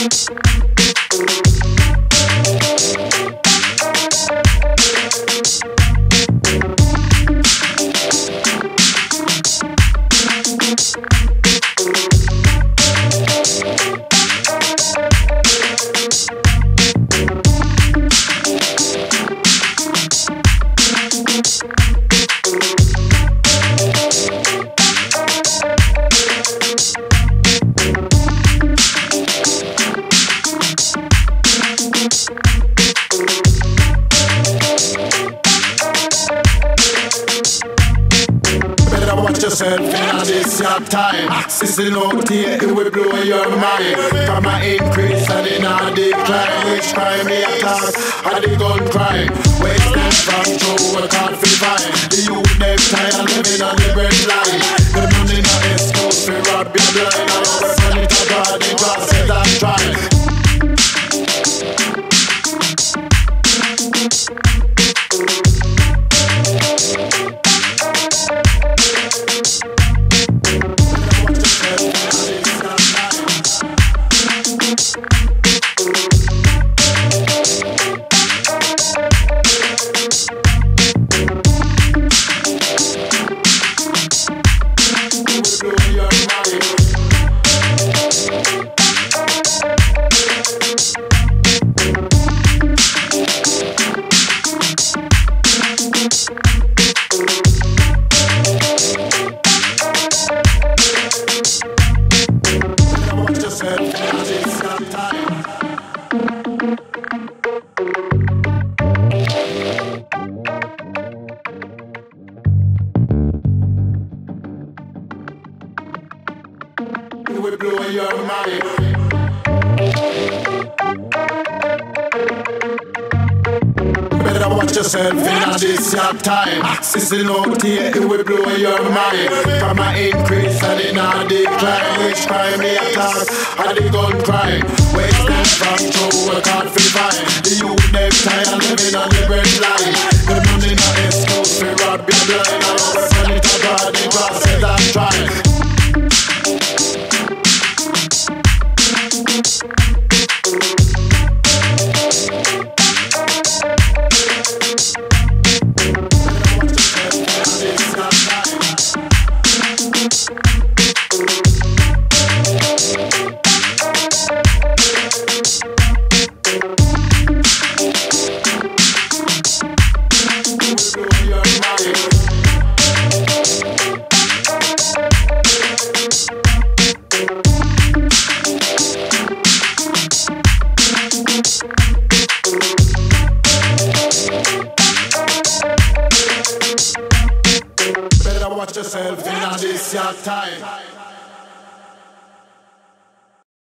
Yourself in this your time. Sizzling out here, it will blow your mind. From a increase and in a decline. Which crime me attack? And the gun crime. Waste them from true, we can't feel fine. The youth them tired living on the red line. The money not excuse for rob your blind. I was on it abroad, the cross is that try. It will blow your mind. Better watch yourself in this your time. Sizzling out here, it will blow your mind. From a increase and in a decline. Which crime me attack? And the gun crime. Waste them from true, we can't feel fine. The youth them tired living on the red line. The money not excuse for rob your blind. I was on it abroad, the cross is that try. Better watch yourself in this your time.